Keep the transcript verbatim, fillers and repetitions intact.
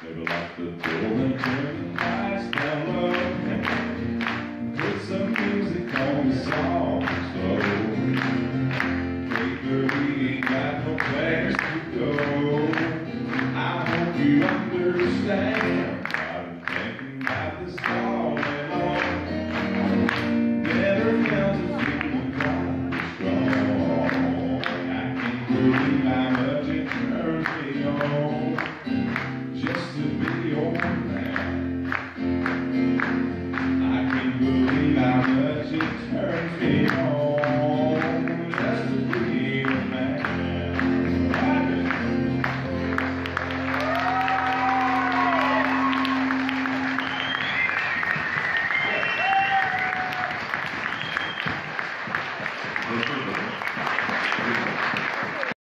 Never lock the door and turn the lights down low. Put some music on the song.